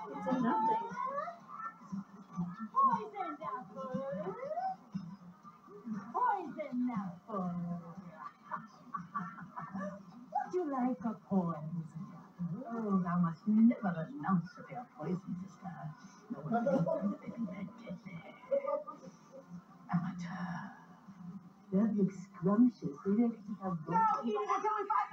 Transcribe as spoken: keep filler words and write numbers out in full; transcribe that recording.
It's a nothing. Poison apple. Poison apple. Would you like a poison apple? Oh, thou must never announce that they are poison, sister. No one will be that deadly. Amateur. They're big scrumptious. They don't have No, eat it until we find